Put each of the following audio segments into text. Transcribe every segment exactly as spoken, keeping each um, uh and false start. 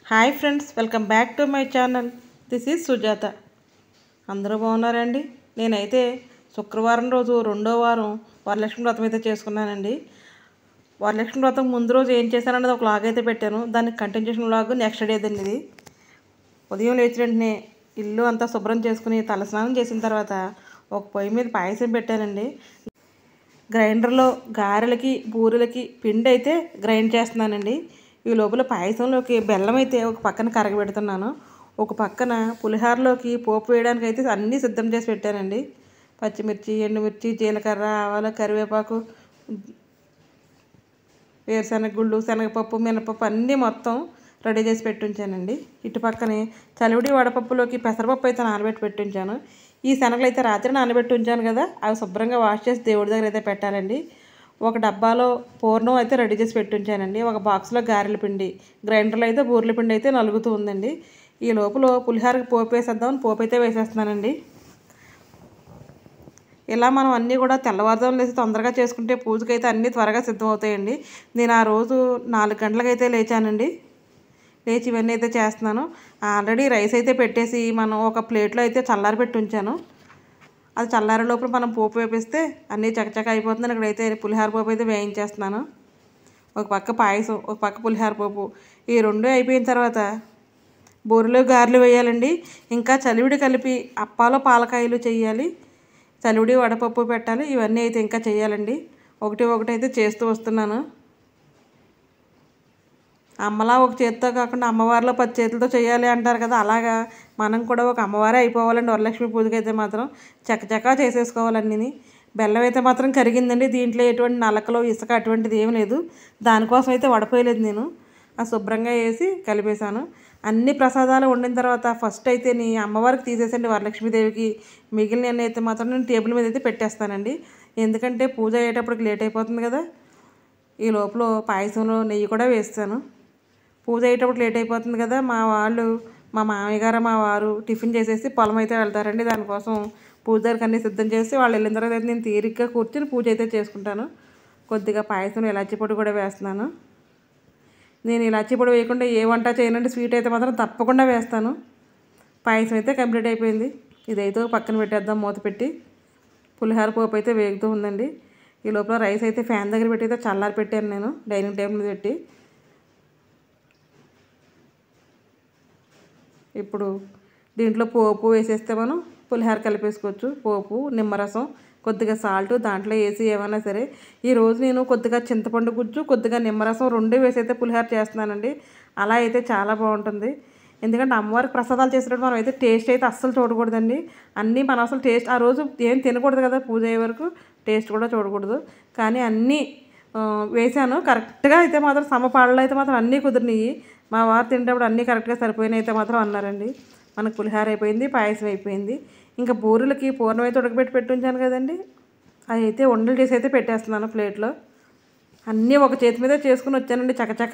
Hi friends, welcome back to my channel. This is Sujatha. అందరూ బాగున్నారండి. నేనైతే శుక్రవారం రోజు రెండో వారం వరలక్ష్మి వ్రతం అయితే చేసుకున్నానండి. వరలక్ష్మి వ్రతం ముందు రోజు ఏం చేశానన్నది ఒక లాగ్ అయితే పెట్టాను. దానికి కంటిన్యూషన్ లాగ్ నెక్స్ట్ డే దండి. ఇది ఉదయం లేచిన వెంటనే ఇల్లు అంతా శుభ్రం చేసుకుని తలస్నానం చేసిన తర్వాత ఒక పొయ్యి మీద పాయసం పెట్టానండి. గ్రైండర్లో గారెలకి బూరెలకి పిండి అయితే గ్రైండ్ చేస్తున్నానండి. ఈ లోపల పాయసంలోకి బెల్లం అయితే ఒక పక్కన కరగబెడుతున్నాను. ఒక పక్కన పులిహోరలోకి పోపు వేయడానికి అయితే అన్నీ సిద్ధం చేసి పెట్టానండి. పచ్చిమిర్చి, ఎండుమిర్చి, జీలకర్ర, ఆవాలు, కరివేపాకు, వేరుశనగ గుళ్ళు, శనగపప్పు, మినపప్పు అన్నీ మొత్తం రెడీ చేసి పెట్టుంచానండి. ఇటు పక్కనే చలివిడి వడపప్పులోకి పెసరపప్పు అయితే నానబెట్టి పెట్టుంచాను. ఈ శనగలు అయితే రాత్రి నానబెట్టి ఉంచాను కదా, అవి శుభ్రంగా వాష్ చేసి దేవుడి దగ్గర అయితే పెట్టాలండి. ఒక డబ్బాలో పూర్ణం అయితే రెడీ చేసి పెట్టుంచానండి. ఒక బాక్స్లో గారెల పిండి, గ్రైండర్లో అయితే బూరెల పిండి అయితే నలుగుతూ ఉందండి. ఈ లోపల పులిహోరకి పోపు వేసేద్దామని పోపు అయితే వేసేస్తున్నానండి. ఇలా మనం అన్నీ కూడా తెల్లవారుజామున లేచి తొందరగా చేసుకుంటే పూజకైతే అన్నీ త్వరగా సిద్ధం అవుతాయండి. నేను ఆ రోజు నాలుగు గంటలకైతే లేచానండి. లేచి ఇవన్నీ అయితే చేస్తున్నాను. ఆల్రెడీ రైస్ అయితే పెట్టేసి మనం ఒక ప్లేట్లో అయితే చల్లారి పెట్టి ఉంచాను. అది చల్లారే లోపల మనం పోపు వేపిస్తే అన్నీ చకచక అయిపోతుంది. ఇక్కడైతే పులిహోర పోపు అయితే వేయించేస్తున్నాను. ఒక పక్క పాయసం, ఒక పక్క పులిహోర పోపు, ఈ రెండు అయిపోయిన తర్వాత బూరెలు గారెలు వేయాలండి. ఇంకా చలివిడి కలిపి అప్పాలో పాలకాయలు చేయాలి, చలివిడి వడపప్పు పెట్టాలి. ఇవన్నీ అయితే ఇంకా చేయాలండి. ఒకటి ఒకటి అయితే చేస్తూ వస్తున్నాను. అమ్మలా ఒక చేతితో కాకుండా అమ్మవారిలో పది చేతులతో చేయాలి అంటారు కదా, అలాగా మనం కూడా ఒక అమ్మవారే అయిపోవాలండి. వరలక్ష్మి పూజకి అయితే మాత్రం చకచకా చేసేసుకోవాలన్నీ. బెల్లం అయితే మాత్రం కరిగిందండి. దీంట్లో ఎటువంటి నలకలో ఇసుక అటువంటిది ఏమి లేదు. దానికోసం అయితే వడపోయలేదు నేను. ఆ శుభ్రంగా వేసి కలిపేశాను. అన్ని ప్రసాదాలు వండిన తర్వాత ఫస్ట్ అయితే నీ అమ్మవారికి తీసేసండి వరలక్ష్మీదేవికి. మిగిలిన అయితే మాత్రం నేను టేబుల్ మీద అయితే పెట్టేస్తానండి. ఎందుకంటే పూజ అయ్యేటప్పటికి లేట్ అయిపోతుంది కదా. ఈ లోపల పాయసంలో నెయ్యి కూడా వేస్తాను. పూజ అయ్యేటప్పుడు లేట్ అయిపోతుంది కదా. మా వాళ్ళు, మా మామయ్య గారు, మా వారు టిఫిన్ చేసేసి పొలం అయితే వెళ్తారండి. దానికోసం పూజ దగ్గరికి అన్నీ సిద్ధం చేసి వాళ్ళు వెళ్ళిన తర్వాత అయితే నేను తీరిగ్గా కూర్చొని పూజ అయితే చేసుకుంటాను. కొద్దిగా పాయసం ఇలాచీ పొడి కూడా వేస్తున్నాను. నేను ఇలాచీ పొడి వేయకుండా ఏ వంట చేయనండి. స్వీట్ అయితే మాత్రం తప్పకుండా వేస్తాను. పాయసం అయితే కంప్లీట్ అయిపోయింది. ఇదైతే పక్కన పెట్టేద్దాం మూత పెట్టి. పులిహోర పోపు అయితే వేగుతూ ఉందండి. ఈ లోపల రైస్ అయితే ఫ్యాన్ దగ్గర పెట్టి అయితే చల్లారి పెట్టాను నేను డైనింగ్ టేబుల్ మీద పెట్టి. ఇప్పుడు దీంట్లో పోపు వేసేస్తే మనం పులిహోర కలిపేసుకోవచ్చు. పోపు, నిమ్మరసం, కొద్దిగా సాల్ట్ దాంట్లో వేసి ఏమైనా సరే. ఈరోజు నేను కొద్దిగా చింతపండు గుజ్జు, కొద్దిగా నిమ్మరసం రెండు వేసి అయితే పులిహోర చేస్తున్నానండి. అలా అయితే చాలా బాగుంటుంది. ఎందుకంటే అమ్మవారికి ప్రసాదాలు చేసినప్పుడు మనం అయితే టేస్ట్ అయితే అస్సలు చూడకూడదండి. అన్నీ మనం అసలు టేస్ట్ ఆ రోజు ఏం తినకూడదు కదా, పూజ అయ్యే వరకు టేస్ట్ కూడా చూడకూడదు. కానీ అన్నీ వేసాను కరెక్ట్గా. అయితే మాత్రం సమపాళ్ళలో అయితే మాత్రం అన్నీ కుదిరినాయి. మా వారు తింటప్పుడు అన్నీ కరెక్ట్గా సరిపోయినాయి అయితే మాత్రం అన్నారండి. మనకు పులిహోర అయిపోయింది, పాయసం అయిపోయింది. ఇంకా బూరెలకి పూర్ణం అయితే ఉడకబెట్టి పెట్టి ఉంచాను కదండి, అవి అయితే ఉండలు చేసి అయితే పెట్టేస్తున్నాను ప్లేట్లో. అన్నీ ఒక చేతి మీద చేసుకుని వచ్చానండి చకచక.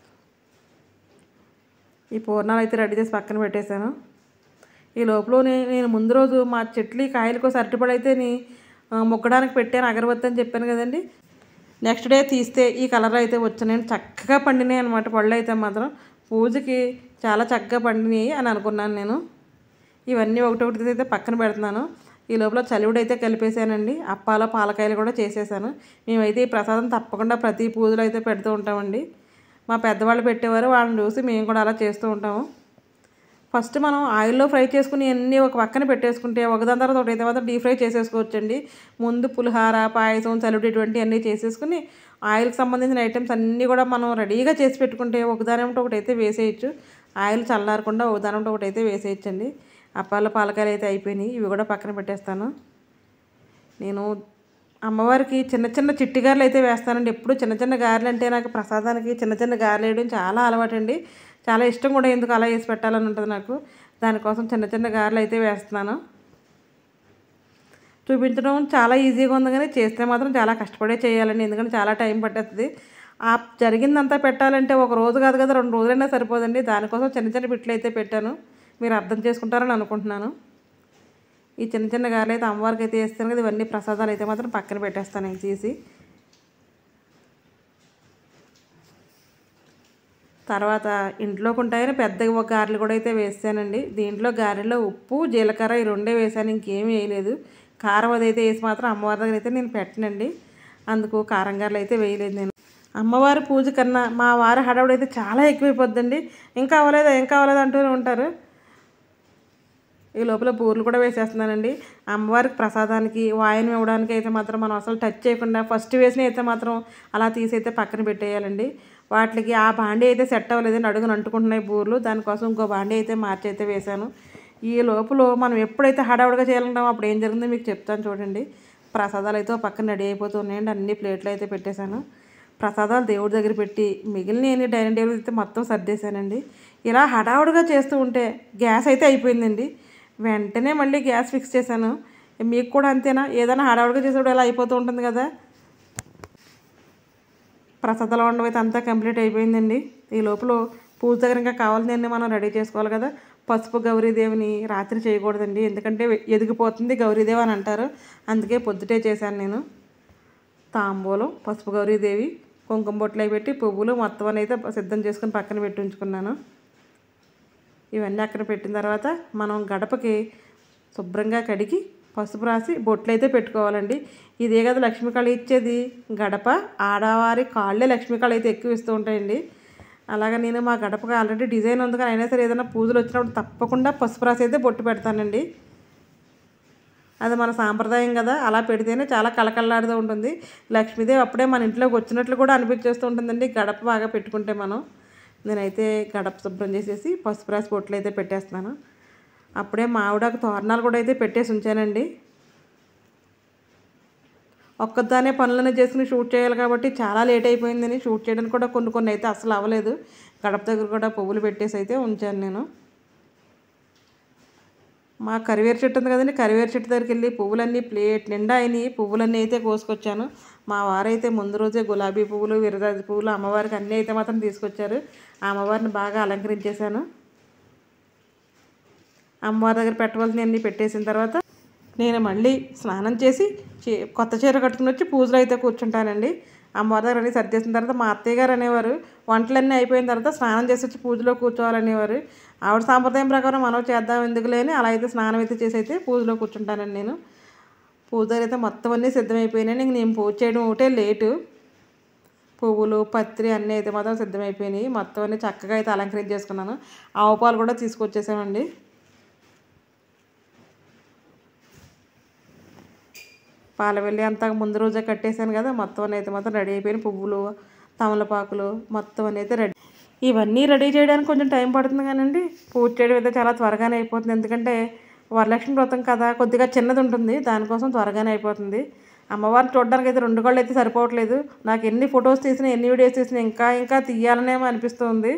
ఈ పూర్ణాలు అయితే రెడీ చేసి పక్కన పెట్టేశాను. ఈ లోపల నేను ముందు రోజు మా చెట్లు కాయలకు అరటిపడి అయితే మొక్కడానికి పెట్టాను, అగరబత్తి అని చెప్పాను కదండి. నెక్స్ట్ డే తీస్తే ఈ కలర్ అయితే వచ్చాను. చక్కగా పండినాయి అనమాట పళ్ళు అయితే మాత్రం. పూజకి చాలా చక్కగా పండినాయి అని అనుకున్నాను నేను. ఇవన్నీ ఒకటి ఒకటి అయితే పక్కన పెడుతున్నాను. ఈ లోపల చలివిడి అయితే కలిపేసానండి. అప్పాల పాలకాయలు కూడా చేసేసాను. మేమైతే ఈ ప్రసాదం తప్పకుండా ప్రతి పూజలో అయితే పెడుతూ ఉంటామండి. మా పెద్దవాళ్ళు పెట్టేవారు, వాళ్ళని చూసి మేము కూడా అలా చేస్తూ ఉంటాము. ఫస్ట్ మనం ఆయిల్లో ఫ్రై చేసుకుని అన్నీ ఒక పక్కన పెట్టేసుకుంటే ఒకదాని తర్వాత ఒకటి అయితే మాత్రం డీప్ ఫ్రై చేసేసుకోవచ్చండి. ముందు పులిహార, పాయసం, చలివిడి ఇటువంటి అన్నీ చేసేసుకుని ఆయిల్కి సంబంధించిన ఐటమ్స్ అన్నీ కూడా మనం రెడీగా చేసి పెట్టుకుంటే ఒకదానింటే ఒకటి అయితే వేసేయచ్చు. ఆయిల్ చల్లారకుండా ఒకదానింటే ఒకటి అయితే వేసేయచ్చండి. అప్పాల పాలకాయలు అయితే అయిపోయినాయి. ఇవి కూడా పక్కన పెట్టేస్తాను. నేను అమ్మవారికి చిన్న చిన్న చిట్టి గారెలు అయితే వేస్తానండి. ఎప్పుడు చిన్న చిన్న గారెలు అంటే నాకు ప్రసాదానికి చిన్న చిన్న గారెలు వేయడం చాలా అలవాటండి. చాలా ఇష్టం కూడా. ఎందుకు అలా వేసి పెట్టాలని ఉంటుంది నాకు. దానికోసం చిన్న చిన్న గారెలు అయితే వేస్తున్నాను. చూపించడం చాలా ఈజీగా ఉంది కానీ చేస్తే మాత్రం చాలా కష్టపడే చేయాలండి. ఎందుకంటే చాలా టైం పట్టేస్తుంది. ఆ జరిగిందంతా పెట్టాలంటే ఒక రోజు కాదు కదా, రెండు రోజులైనా సరిపోదండి. దానికోసం చిన్న చిన్న బిట్లు అయితే పెట్టాను. మీరు అర్థం చేసుకుంటారని అనుకుంటున్నాను. ఈ చిన్న చిన్న గారెలు అయితే అమ్మవారికి అయితే వేస్తాను కదా. ఇవన్నీ ప్రసాదాలు అయితే మాత్రం పక్కన పెట్టేస్తాను ఇంక తీసి. తర్వాత ఇంట్లోకి ఉంటాయని పెద్దగా ఒక గారెలు కూడా అయితే వేసానండి. దీంట్లో గారెలో ఉప్పు జీలకర్ర ఈ రెండే వేసాను, ఇంకేమీ వేయలేదు. కారం అదైతే వేసి మాత్రం అమ్మవారి దగ్గర అయితే నేను పెట్టనండి, అందుకు కారం గారెలు అయితే వేయలేదు నేను. అమ్మవారి పూజ కన్నా మా వారి హడావుడి అయితే చాలా ఎక్కువైపోద్దండి. ఇంకా అవ్వలేదు ఇంకా అవ్వలేదు అంటూనే ఉంటారు. ఈ లోపల బూరెలు కూడా వేసేస్తున్నానండి. అమ్మవారికి ప్రసాదానికి వాయనం ఇవ్వడానికి అయితే మాత్రం మనం అసలు టచ్ చేయకుండా ఫస్ట్ వేసిన అయితే మాత్రం అలా తీసి అయితే పక్కన పెట్టేయాలండి. వాటికి ఆ బాండీ అయితే సెట్ అవ్వలేదండి, అడుగున అంటుకుంటున్నాయి బూరెలు. దానికోసం ఇంకో బాండీ అయితే మార్చి అయితే వేశాను. ఈ లోపల మనం ఎప్పుడైతే హడావుడిగా చేయాలంటామో అప్పుడు ఏం జరిగిందో మీకు చెప్తాను చూడండి. ప్రసాదాలు అయితే పక్కన రెడీ అయిపోతూ ఉన్నాయండి. అన్ని ప్లేట్లు అయితే పెట్టేశాను. ప్రసాదాలు దేవుడి దగ్గర పెట్టి మిగిలిన ఎన్ని డైనింగ్ టేబుల్ అయితే మొత్తం సర్దేశానండి. ఇలా హడావుడిగా చేస్తూ ఉంటే గ్యాస్ అయితే అయిపోయిందండి. వెంటనే మళ్ళీ గ్యాస్ ఫిక్స్ చేశాను. మీకు కూడా అంతేనా? ఏదైనా హడావుడిగా చేసేప్పుడు ఇలా అయిపోతూ ఉంటుంది కదా. ప్రసాదాలు వండడం అయితే అంతా కంప్లీట్ అయిపోయిందండి. ఈ లోపల పూజ దగ్గర ఇంకా కావాల్సినవన్నీ మనం రెడీ చేసుకోవాలి కదా. పసుపు గౌరీదేవిని రాత్రి చేయకూడదండి, ఎందుకంటే ఎదిగిపోతుంది గౌరీదేవి అని అంటారు. అందుకే పొద్దుటే చేశాను నేను. తాంబూలం, పసుపు గౌరీదేవి, కుంకుమ బొట్లు అవి పెట్టి పువ్వులు మొత్తం అయితే సిద్ధం చేసుకుని పక్కన పెట్టి ఉంచుకున్నాను. ఇవన్నీ అక్కడ పెట్టిన తర్వాత మనం గడపకి శుభ్రంగా కడిగి పసుపు రాసి బొట్లు అయితే పెట్టుకోవాలండి. ఇదే కదా లక్ష్మీ కళ ఇచ్చేది. గడప ఆడవారి కాళ్ళే లక్ష్మీ కళ అయితే ఎక్కువ ఇస్తూ ఉంటాయండి. అలాగే నేను మా గడపకి ఆల్రెడీ డిజైన్ ఉంది కానీ అయినా సరే ఏదైనా పూజలు వచ్చినప్పుడు తప్పకుండా పసుపు రాసి అయితే బొట్టు పెడతానండి. అది మన సాంప్రదాయం కదా, అలా పెడితేనే చాలా కళకళలాడుతూ ఉంటుంది. లక్ష్మీదేవి అప్పుడే మన ఇంట్లోకి వచ్చినట్లు కూడా అనిపించేస్తూ ఉంటుందండి గడప బాగా పెట్టుకుంటే మనం. నేనైతే గడప శుభ్రం చేసేసి పసుపు రాసి బొట్లు అయితే పెట్టేస్తున్నాను. అప్పుడే మామిడాకు తోరణాలు కూడా అయితే పెట్టేసి ఉంచానండి. ఒక్కదానే పనులనే చేసుకుని షూట్ చేయాలి కాబట్టి చాలా లేట్ అయిపోయిందని షూట్ చేయడానికి కూడా కొన్ని కొన్ని అయితే అసలు అవ్వలేదు. గడప దగ్గర కూడా పువ్వులు పెట్టేసి అయితే ఉంచాను నేను. మా కరివేరు చెట్టు ఉంది కదండి, కరివేరు చెట్టు దగ్గరికి వెళ్ళి పువ్వులన్నీ ప్లేట్ నిండా అయినాయి, పువ్వులన్నీ అయితే కోసుకొచ్చాను. మా వారైతే ముందు రోజే గులాబీ పువ్వులు విరజాజి పువ్వులు అమ్మవారికి అన్నీ అయితే మాత్రం తీసుకొచ్చారు. ఆ అమ్మవారిని బాగా అలంకరించేశాను. అమ్మవారి దగ్గర పెట్టవలసినవి అన్నీ పెట్టేసిన తర్వాత నేను మళ్ళీ స్నానం చేసి కొత్త చీర కట్టుకుని వచ్చి పూజలు అయితే కూర్చుంటానండి. అమ్మవారి దగ్గర అన్నీ సర్దేసిన తర్వాత మా అత్తయ్య గారు అనేవారు వంటలన్నీ అయిపోయిన తర్వాత స్నానం చేసి వచ్చి పూజలో కూర్చోవాలనేవారు. ఆవిడ సాంప్రదాయం ప్రకారం మనం చేద్దాం ఎందుకు లేని అలా అయితే స్నానం అయితే చేసి అయితే పూజలో కూర్చుంటానండి నేను. పూజ అయితే మొత్తం అన్నీ సిద్ధమైపోయినాయి. ఇంక నేను పూజ చేయడం ఒకటే లేటు. పువ్వులు పత్రి అన్నీ అయితే మాత్రం సిద్ధమైపోయినాయి. మొత్తం అన్నీ చక్కగా అయితే అలంకరించి చేసుకున్నాను. ఆవు పాలు కూడా తీసుకొచ్చేసామండి. పాలవెల్లి అంతా ముందు రోజే కట్టేశాను కదా, మొత్తం అయితే మాత్రం రెడీ అయిపోయిన పువ్వులు తమలపాకులు మొత్తం అయితే రెడీ. ఇవన్నీ రెడీ చేయడానికి కొంచెం టైం పడుతుంది కానండి పూజ చేయడం అయితే చాలా త్వరగానే అయిపోతుంది. ఎందుకంటే వరలక్ష్మి వ్రతం కదా, కొద్దిగా చిన్నది ఉంటుంది, దానికోసం త్వరగానే అయిపోతుంది. అమ్మవారిని చూడడానికి అయితే రెండు కళ్ళు అయితే సరిపోవట్లేదు. నాకు ఎన్ని ఫొటోస్ తీసినా ఎన్ని వీడియోస్ తీసినా ఇంకా ఇంకా తీయాలనేమో అనిపిస్తుంది.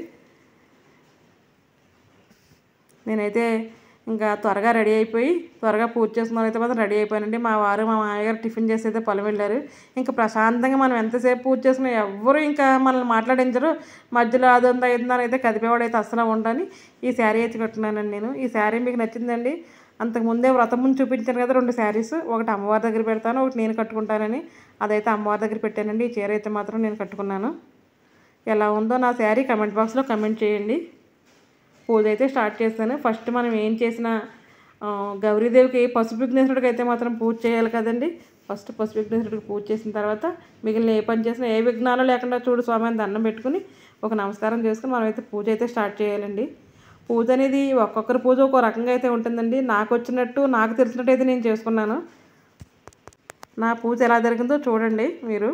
నేనైతే ఇంకా త్వరగా రెడీ అయిపోయి త్వరగా పూజ చేసుకున్న అయితే మాత్రం రెడీ అయిపోయానండి. మా వారు మా మామయ్యగారు టిఫిన్ చేసి అయితే పొలం వెళ్ళారు. ఇంకా ప్రశాంతంగా మనం ఎంతసేపు పూజ చేసుకున్నా ఎవ్వరూ ఇంకా మనల్ని మాట్లాడించరు. మధ్యలో అదంతా ఇదంతా అయితే కదిపేవాడు అయితే అస్సలు ఉండని ఈ శారీ అయితే కట్టున్నానండి నేను. ఈ శారీ మీకు నచ్చిందండి. అంతకుముందే వ్రతం ముందు చూపించాను కదా రెండు శారీస్, ఒకటి అమ్మవారి దగ్గర పెడతాను, ఒకటి నేను కట్టుకుంటానని. అదైతే అమ్మవారి దగ్గర పెట్టానండి. ఈ చీర అయితే మాత్రం నేను కట్టుకున్నాను. ఎలా ఉందో నా శారీ కమెంట్ బాక్స్లో కమెంట్ చేయండి. పూజ అయితే స్టార్ట్ చేస్తాను. ఫస్ట్ మనం ఏం చేసినా గౌరీదేవికి పసుపు విఘ్నేశ్వరుడికి అయితే మాత్రం పూజ చేయాలి కదండి. ఫస్ట్ పసుపు విఘ్నేశ్వరుడికి పూజ చేసిన తర్వాత మిగిలిన ఏ పని చేసినా ఏ విఘ్నాలు లేకుండా చూడు స్వామి అని దండం పెట్టుకుని ఒక నమస్కారం చేసుకుని మనం అయితే పూజ అయితే స్టార్ట్ చేయాలండి. పూజ అనేది ఒక్కొక్కరి పూజ ఒక్కో రకంగా అయితే ఉంటుందండి. నాకు వచ్చినట్టు నాకు తెలిసినట్టు అయితే నేను చేసుకున్నాను. నా పూజ ఎలా జరిగిందో చూడండి మీరు.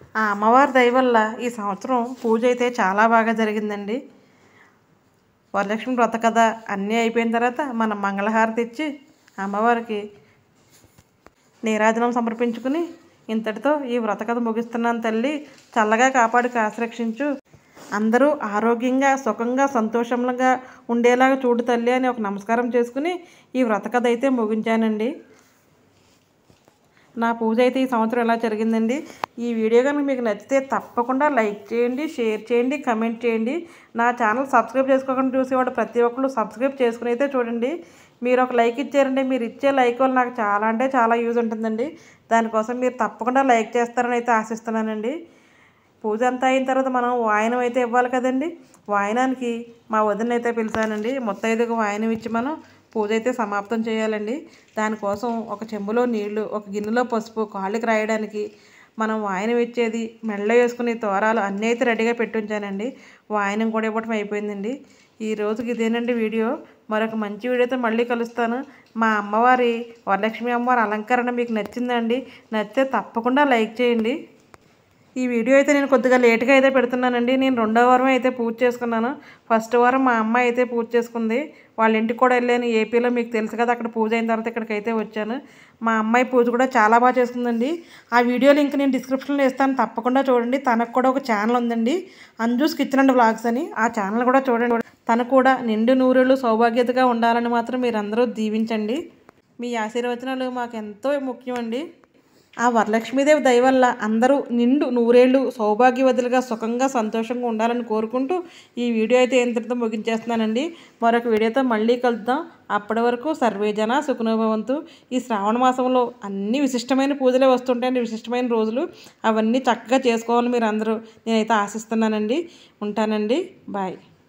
ఆ అమ్మవారి దయ వల్ల ఈ సంవత్సరం పూజ అయితే చాలా బాగా జరిగిందండి. వరలక్ష్మి వ్రత కథ అన్నీ అయిపోయిన తర్వాత మనం మంగళహారతి ఇచ్చి అమ్మవారికి నీరాజనం సమర్పించుకుని ఇంతటితో ఈ వ్రత కథ ముగిస్తున్నాను. తల్లి చల్లగా కాపాడి ఆశ్రక్షించు, అందరూ ఆరోగ్యంగా సుఖంగా సంతోషంగా ఉండేలాగా చూడు తల్లి అని ఒక నమస్కారం చేసుకుని ఈ వ్రత కథ అయితే ముగించానండి. నా పూజ అయితే ఈ సంవత్సరం ఎలా జరిగిందండి. ఈ వీడియో కనుక మీకు నచ్చితే తప్పకుండా లైక్ చేయండి, షేర్ చేయండి, కమెంట్ చేయండి. నా ఛానల్ సబ్స్క్రైబ్ చేసుకోకుండా చూసేవాడు ప్రతి ఒక్కరు సబ్స్క్రైబ్ చేసుకుని అయితే చూడండి. మీరు ఒక లైక్ ఇచ్చారండి, మీరు ఇచ్చే లైక్ వల్ల నాకు చాలా అంటే చాలా యూజ్ ఉంటుందండి. దానికోసం మీరు తప్పకుండా లైక్ చేస్తారని అయితే ఆశిస్తున్నానండి. పూజ అంతా అయిన తర్వాత మనం వాయనం అయితే ఇవ్వాలి కదండి. వాయనానికి మా వదిన అయితే పిలిచానండి. ముత్తైదుకు వాయనం ఇచ్చి మనం పూజ అయితే సమాప్తం చేయాలండి. దానికోసం ఒక చెంబులో నీళ్లు, ఒక గిన్నెలో పసుపు, కాళ్ళకి రాయడానికి మనం వాయనం ఇచ్చేది, మెడలో వేసుకునే తోరాలు అన్నీ అయితే రెడీగా పెట్టి ఉంచానండి. వాయనం కూడా ఇవ్వటం అయిపోయిందండి. ఈ రోజుకి ఇదేనండి వీడియో. మరొక మంచి వీడియోతో మళ్ళీ కలుస్తాను. మా అమ్మవారి వరలక్ష్మి అమ్మవారి అలంకరణ మీకు నచ్చిందండి? నచ్చితే తప్పకుండా లైక్ చేయండి. ఈ వీడియో అయితే నేను కొద్దిగా లేట్గా అయితే పెడుతున్నానండి. నేను రెండో వారం అయితే పూజ చేసుకున్నాను. ఫస్ట్ వారం మా అమ్మ అయితే పూజ చేసుకుంది. వాళ్ళ ఇంటికి కూడా వెళ్ళాను. ఏపీలో మీకు తెలుసు కదా, అక్కడ పూజ అయిన తర్వాత ఇక్కడికి అయితే వచ్చాను. మా అమ్మాయి పూజ కూడా చాలా బాగా చేసుకుందండి. ఆ వీడియో లింక్ నేను డిస్క్రిప్షన్లో ఇస్తాను, తప్పకుండా చూడండి. తనకు కూడా ఒక ఛానల్ ఉందండి, అంజూస్ కిచెన్ అండ్ వ్లాగ్స్ అని. ఆ ఛానల్ కూడా చూడండి. తను కూడా నిండు నూరేళ్ళు సౌభాగ్యతగా ఉండాలని మాత్రం మీరందరూ దీవించండి. మీ ఆశీర్వచనాలు మాకు ఎంతో ముఖ్యం అండి. ఆ వరలక్ష్మీదేవి దయ వల్ల అందరూ నిండు నూరేళ్ళు సౌభాగ్యవతులుగా సుఖంగా సంతోషంగా ఉండాలని కోరుకుంటూ ఈ వీడియో అయితే ఇంతటితో ముగించేస్తున్నానండి. మరొక వీడియోతో మళ్ళీ కలుద్దాం. అప్పటి వరకు సర్వేజన సుఖనోభవంతు. ఈ శ్రావణ మాసంలో అన్ని విశిష్టమైన పూజలే వస్తుంటాయండి, విశిష్టమైన రోజులు. అవన్నీ చక్కగా చేసుకోవాలని మీరు అందరూ నేనైతే ఆశిస్తున్నానండి. ఉంటానండి. బాయ్.